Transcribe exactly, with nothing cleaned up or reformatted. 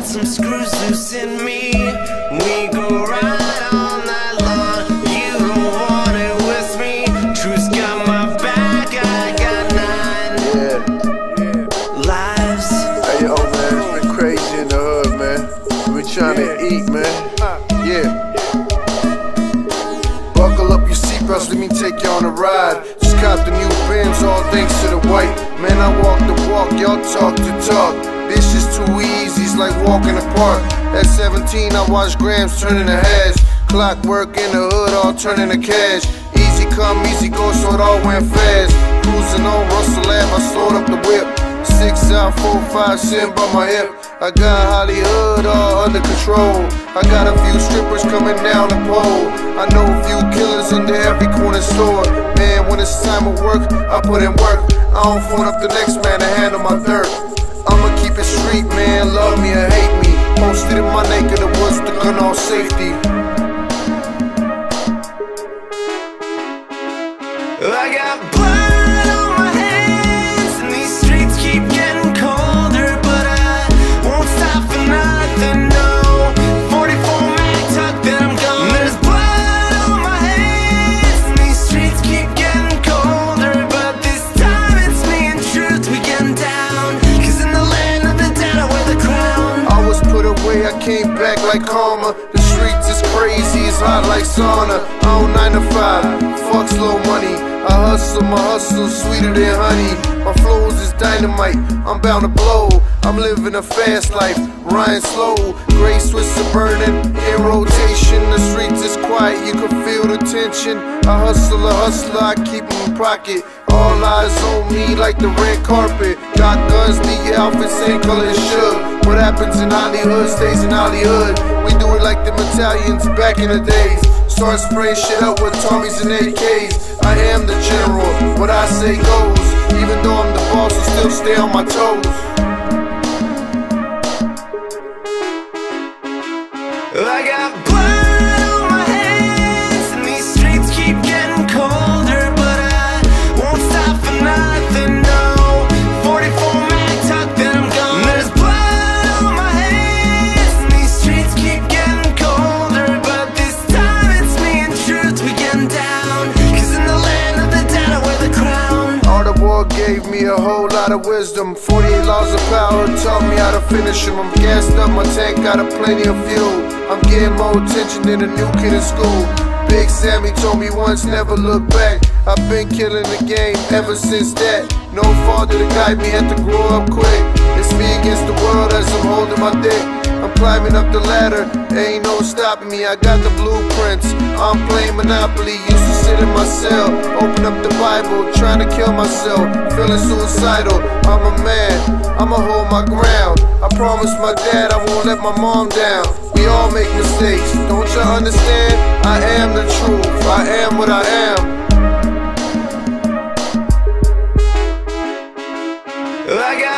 got some screws loose in me. We go right on that lawn. You don't want it with me. Truth's got my back, I got nine Yeah. lives. Hey yo, man, it's been crazy in the hood, man. We trying to eat, man. Yeah. Buckle up your seatbelts, let me take you on a ride. Just cop the new Benz, all thanks to the white. Man, I walk the walk, y'all talk the talk. This is too easy, it's like walking the park. At seventeen, I watched grams turn into hash. Clockwork in the hood, all turning to cash. Easy come, easy go, so it all went fast. Cruising on Russell Ave, I slowed up the whip. Six out, four, five, sitting by my hip. I got Hollywood all under control. I got a few strippers coming down the pole. I know a few killers under every corner store. Man, when it's time of work, I put in work. I don't phone up the next man to handle my dirt. I'ma keep it street, man, love me or hate me. Posted in my neck of the woods, the gun on safety. I got blood on my hands, and these streets keep getting colder, but I won't stop for nothing, no. forty-four mag tuck that I'm gone. There's blood on my hands, and these streets keep getting colder, but this time it's me and truth we getting down. Cause in the land of the dead I wear the crown. I was put away, I came back like karma. The streets is crazy, it's hot like sauna. I own nine to five, fuck slow money. I hustle, my hustle sweeter than honey. My flows is dynamite, I'm bound to blow. I'm living a fast life, Ryan slow. Gray Swiss are burning, in rotation. The streets is quiet, you can feel the tension. I hustle a hustler, I keep them in pocket. All eyes on me like the red carpet. Got guns, need your outfit, same color as should. What happens in Hollywood stays in Hollywood. We do it like them Italians back in the days. Start spraying shit up with Tommies and A Ks. I am the general, what I say goes. Even though I'm the boss, I still stay on my toes. I got blood on my hands, and these streets keep getting colder, but I won't stop for nothing, no. forty-four mag tuck that I'm gone. There's blood on my hands, and these streets keep getting colder, but this time it's me and truth we getting down. Cause in the land of the dead I wear the crown. Art of war gave me a whole lot of wisdom. Forty-eight laws of power taught me how to finish them. I'm gassed up, my tank got a plenty of fuel. I'm getting more attention than a new kid in school. Big Sammy told me once, never look back. I've been killing the game ever since that. No father to guide me, had to grow up quick. It's me against the world as I'm holding my dick. I'm climbing up the ladder, ain't no stopping me. I got the blueprints, I'm playing Monopoly. Used to sit in my cell, open up the Bible, trying to kill myself, feeling suicidal. I'm a man, I'ma hold my ground. I promised my dad I won't let my mom down. We all make mistakes, don't you understand? I am the truth, I am what I am. I got